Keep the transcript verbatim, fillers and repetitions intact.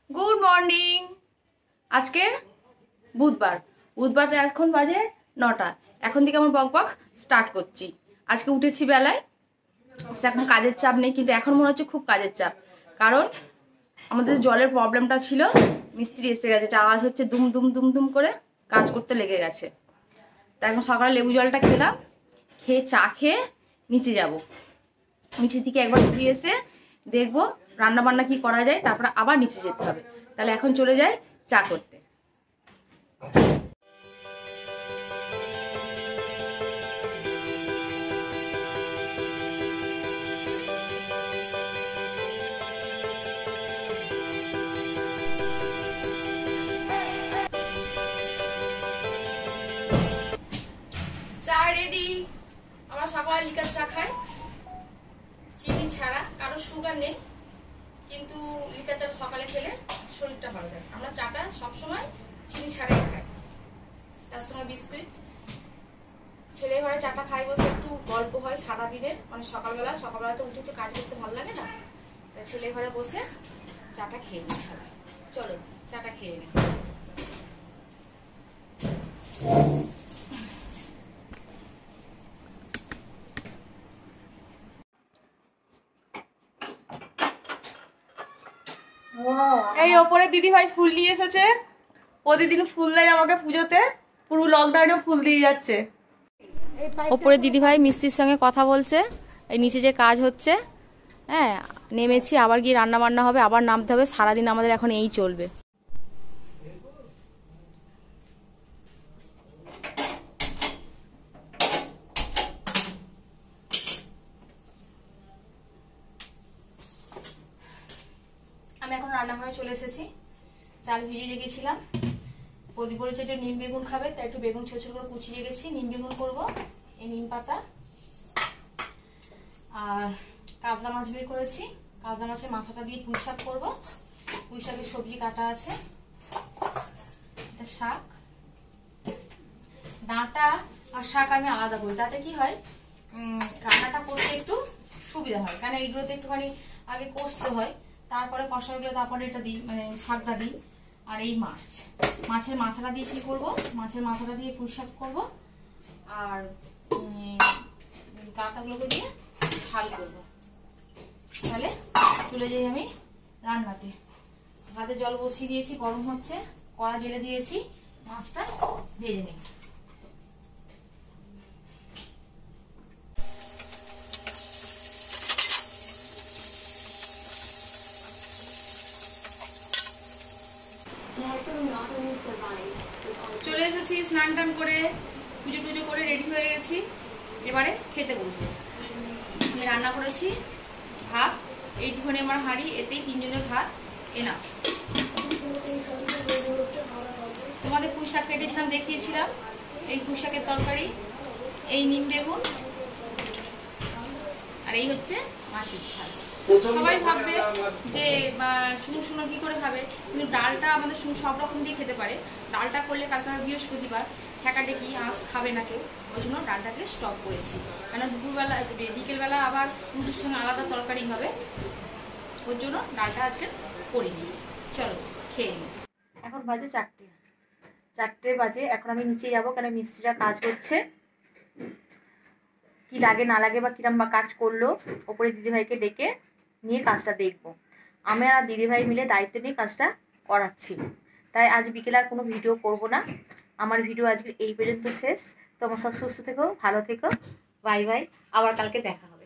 Good morning. আজকে বুধবার বুধবার এখন বাজে নটা। এখন থেকে আমার বক বক স্টার্ট করছি। আজকে উঠেছি বেলায়, এখন কাজের চাপ নেই, কিন্তু এখন মনে হচ্ছে খুব কাজের চাপ। কারণ আমাদের জলের প্রবলেমটা ছিল, মিস্ত্রি এসে গেছে, আওয়াজ হচ্ছে দুম দুম দুম দুম করে, কাজ করতে লেগে গেছে। তা এখন সকালে লেবু জলটা খেলাম, খেয়ে চা খেয়ে নিচে যাব। নিচের দিকে একবার ঘুরিয়ে এসে দেখবো রান্না বান্না কি করা যায়, তারপরে আবার নিচে যেতে হবে। তাহলে এখন চলে যাই চা করতে। চা রেডি। আমরা সকালে লিকার চা খাই, চিনি ছাড়া, কারো সুগার নেই, কিন্তু লিকার চা সকালে খেলে শরীরটা ভালো থাকে। আমরা চাটা সবসময় চিনি ছাড়াই খাই, তার সঙ্গে বিস্কুট। ছেলে ঘরে চাটা খাই বসে একটু গল্প হয় সারা দিনের, মানে সকালবেলা সকালবেলা তো উঠে তো কাজ করতে ভালো লাগে না, তাই ছেলে ঘরে বসে চাটা খেয়ে নিই সবাই। চলো চাটা খেয়ে নিই। এই ওপরে দিদি ভাই ফুল নিয়ে এসেছে, প্রতিদিন ফুল দেয় আমাকে পুজোতে, পুরো লকডাউনে ফুল দিয়ে যাচ্ছে। ওপরে দিদি ভাই মিস্ত্রির সঙ্গে কথা বলছে, এই নিচে যে কাজ হচ্ছে। হ্যাঁ, নেমেছি, আবার গিয়ে রান্না বান্না হবে, আবার নামতে হবে। সারাদিন আমাদের এখন এই চলবে। আমি এখন রান্নাঘরে চলে এসেছি, চাল ভিজিয়ে রেখেছিলাম। প্রদীপ বলেছে একটু নিম বেগুন খাবে, তাই একটু বেগুন ছোট ছোট করে কুচিয়ে রেখেছি। নিম বেগুন করবো, এই নিম পাতা। আর কাতলা মাছ বের করেছি, কাতলা মাছের মাথাটা দিয়ে পুঁই শাক করবো। পুঁই শাকের সবজি কাটা আছে। এটা শাক, ডাঁটা আর শাক আমি আলাদা করি, তাতে কি হয় রান্নাটা করতে একটু সুবিধা হয়। কারণ এইগুলোতে একটুখানি আগে কষতে হয়, তারপরে কষাগুলো, তারপরে এটা দিই, মানে শাকটা দিই। আর এই মাছ, মাছের মাথাটা দিয়ে কি করবো, মাছের মাথাটা দিয়ে পুঁই শাক করবো, আর কাঁটাগুলোকে দিয়ে ঝাল করবো। তাহলে চলে যাই আমি রান্নাতে। ভাতে জল বসিয়ে দিয়েছি, গরম হচ্ছে, কড়া জেলে দিয়েছি, মাছটা ভেজে নিই। চলে এসেছি স্নান টান করে, পুজো টুজো করে রেডি হয়ে গেছি। এবারে খেতে বসবো। আমি রান্না করেছি ভাত, এইটুখানি আমার হাঁড়ি, এতেই তিনজনের ভাত এনা। তোমাদের পুঁই শাক কেটেছিলাম, দেখিয়েছিলাম, এই পুঁই শাকের তরকারি, এই নিম বেগুন, আর এই হচ্ছে মাছের ঝাল। সবাই ভাববে যে শুকনো শুকনো কি করে খাবে, কিন্তু ডালটা আমাদের সব রকম দিয়ে খেতে পারে। ডালটা করলে কালকে বৃহস্পতিবার, ঠেকাটেকি আঁশ খাবে না কেউ, ওই জন্য ডালটাকে স্টপ করেছি। কেন দুপুরবেলা বিকেলবেলা আবার রুটির সঙ্গে আলাদা তরকারি হবে, ওর জন্য ডালটা আজকে করিনি। চলো খেয়ে নিই। এখন বাজে চারটে চারটে বাজে। এখন আমি নিচে যাবো, কেন মিস্ত্রিরা কাজ করছে, কি লাগে না লাগে বা কিরম বা কাজ করলো, ওপরে দিদিভাইকে ডেকে নিয়ে কাজটা দেখবো। আমি আর দিদিভাই মিলে দায়িত্ব নিয়ে কাজটা করাচ্ছি। তাই আজ বিকেলে আর কোনো ভিডিও করব না। আমার ভিডিও আজকে এই পর্যন্ত শেষ। তোমরা সব সুস্থ থেকো, ভালো থেকো, বাই বাই, আবার কালকে দেখা হবে।